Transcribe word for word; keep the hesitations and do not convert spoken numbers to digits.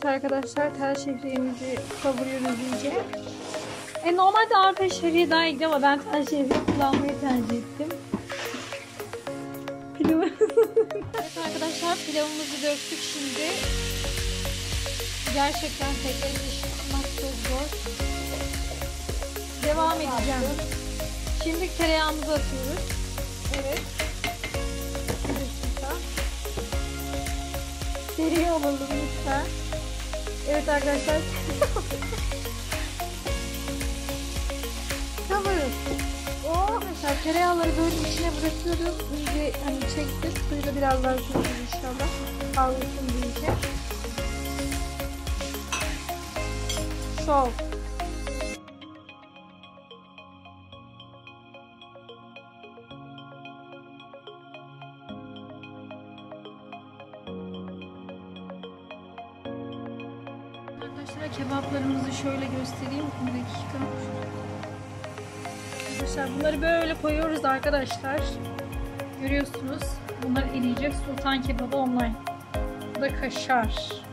arkadaşlar, tel şehriyemizi kavuruyoruz iyice. E normalde arpa şehriye daha iyi ama ben tel şehriye kullanmayı tercih ettim. Pilavı. Evet arkadaşlar, pilavımızı döktük şimdi. Gerçekten tekrar pişirmek çok zor. Devam edeceğim. Şimdi tereyağımızı atıyoruz. Evet. Seri olalım lütfen. Evet arkadaşlar. Kavuruyoruz. Oh arkadaşlar, tereyağları böyle içine bırakıyoruz. İyice hani çektik. Suyla biraz daha koyacağız inşallah. Kavrulsun iyice. Şov. Arkadaşlar, kebaplarımızı şöyle göstereyim. Bir dakika. Arkadaşlar, bunları böyle koyuyoruz arkadaşlar. Görüyorsunuz. Bunlar eriyecek. Sultan kebabı online. Bu da kaşar.